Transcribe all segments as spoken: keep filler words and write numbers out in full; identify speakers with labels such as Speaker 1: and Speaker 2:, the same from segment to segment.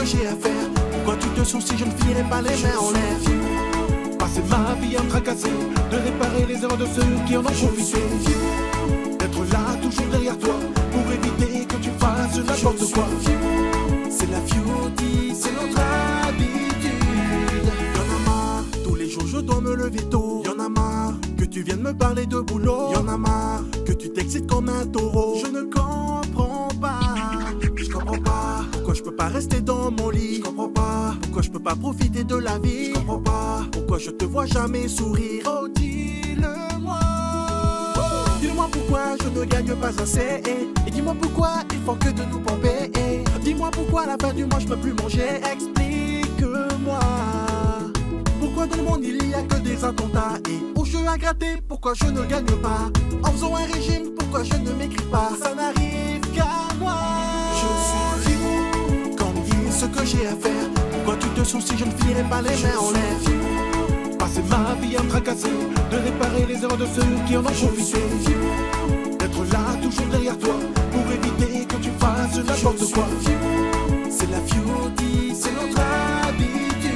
Speaker 1: j'ai à faire. Pourquoi tu te soucies, je ne filerai pas les mains en l'air. Passer ma vie à me tracasser, de réparer les erreurs de ceux qui en ont profité. D'être là, toujours derrière toi, pour éviter que tu fasses n'importe quoi. C'est la beauty, c'est notre habitude. Y'en a marre, tous les jours je dois me lever tôt. Y'en a marre, que tu viennes me parler de boulot. Y'en a marre, que tu t'excites comme un taureau. Je ne comprends pas, je comprends pas. Pourquoi je peux pas rester dans mon lit? Je comprends pas, pourquoi je peux pas profiter de la vie? Je comprends pas, pourquoi je te vois jamais sourire? Oh dis-le-moi. Dis-moi pourquoi je ne gagne pas assez. Et dis-moi pourquoi il faut que de nous pomper. Dis-moi pourquoi à la fin du mois je peux plus manger. Explique-moi. Pourquoi dans le monde il y a que des attentats? Et au jeu à gratter, pourquoi je ne gagne pas? En faisant un régime, pourquoi je ne m'écris pas? Ça n'arrive qu'à moi. Je suis fou, quand me dit ce que j'ai à faire. Pourquoi tu te soucies, je ne filerai pas les mains en l'air. Passer ma vie à me tracasser, de réparer les erreurs de ceux qui en ont profité. D'être là, toujours derrière toi, pour éviter que tu fasses n'importe quoi. C'est la beauty, c'est notre habitude.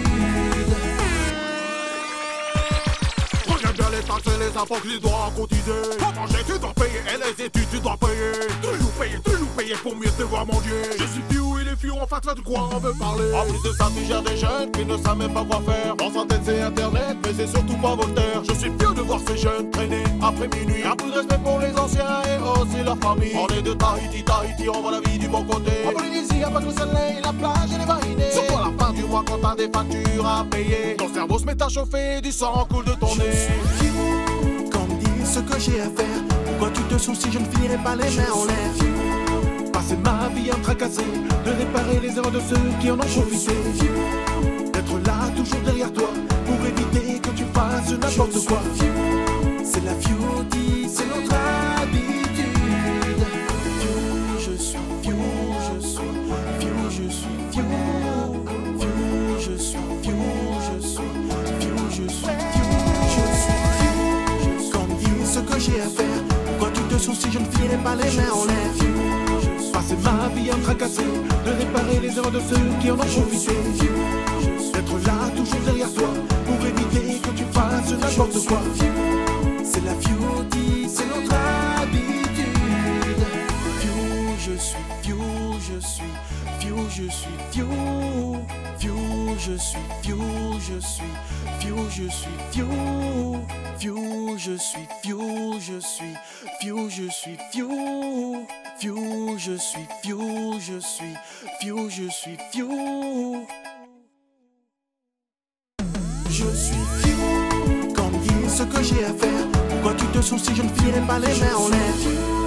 Speaker 2: Regarde bien les taxes et les impôts que tu dois cotiser. Pour manger tu dois payer et les études tu dois payer. Toujours payer, toujours payer pour mieux te voir manger. Je suis fiou et les fious en face là de quoi on veut parler. En plus de ça tu gères des jeunes qui ne savent même pas quoi faire. Dans sa tête c'est internet mais c'est surtout pas Voltaire. Je suis fiou de voir ces jeunes traîner après minuit. Un peu de respect pour les anciens et aussi leur famille. On est de Tahiti, Tahiti, on voit la vie du bon côté. En Polynésie y'a pas que le soleil, la plage et les marinés. Surtout à la fin du mois quand t'as des factures à payer. Ton cerveau se met à chauffer, du sang coule de ton nez.
Speaker 1: Je suis fou, quand me dit ce que j'ai à faire. Pourquoi tu te soucies, je ne filerai pas les mains en l'air. Passer ma vie à me tracasser, de réparer les erreurs de ceux qui en ont profité. D'être là, toujours derrière toi, pour éviter que tu fasses n'importe quoi. C'est la beauty, c'est notre habitude. Je suis vieux, je suis vieux, je suis vieux. Vieux, je suis vieux, je suis vieux, je suis vieux. Je suis vieux, quand me dit ce que j'ai à faire. Pourquoi tu te soucies, je ne filerai pas les mains en l'air. Passer ma vie à me tracasser, de réparer les erreurs de ceux qui en ont profité. D'être là, toujours derrière toi, pour éviter que tu fasses n'importe quoi. C'est la beauty, c'est notre habitude. Vieux, je suis vieux, je suis vieux, je suis vieux. Vieux, je suis vieux, je suis vieux, je suis vieux. Vieux, je suis vieux, je suis vieux, je suis vieux. Vieux, je suis vieux, je suis vieux, je suis vieux. Je suis vieux, quand me dit ce que j'ai à faire. Pourquoi tu te soucies, je ne filerai pas les mains en l'air.